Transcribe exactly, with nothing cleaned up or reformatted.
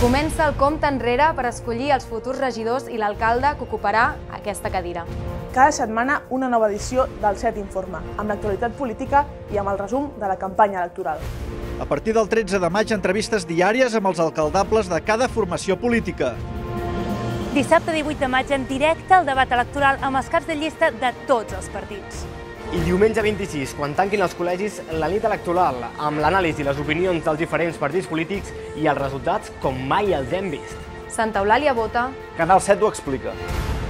Comença el compte enrere per escollir els futurs regidors i l'alcalde que ocuparà aquesta cadira. Cada setmana una nova edició del Set Informa, amb l'actualitat política i amb el resum de la campanya electoral. A partir del tretze de maig, entrevistes diàries amb els alcaldables de cada formació política. Dissabte divuit de maig, en directe, el debat electoral amb els caps de llista de tots els partits. I diumenge vint-i-sis, quan tanquin els col·legis, la nit electoral, amb l'anàlisi i les opinions dels diferents partits polítics i els resultats com mai els hem vist. Santa Eulàlia vota. Canal set ho explica.